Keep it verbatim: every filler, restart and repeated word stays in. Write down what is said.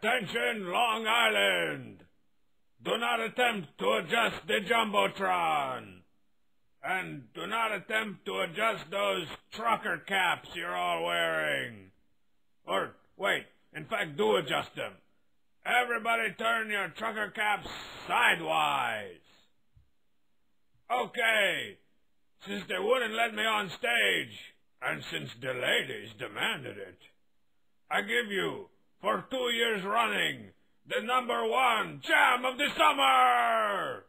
Attention, Long Island! Do not attempt to adjust the Jumbotron. And do not attempt to adjust those trucker caps you're all wearing. Or, wait, in fact, do adjust them. Everybody turn your trucker caps sidewise. Okay, since they wouldn't let me on stage, and since the ladies demanded it, I give you, for two years running, the number one jam of the summer!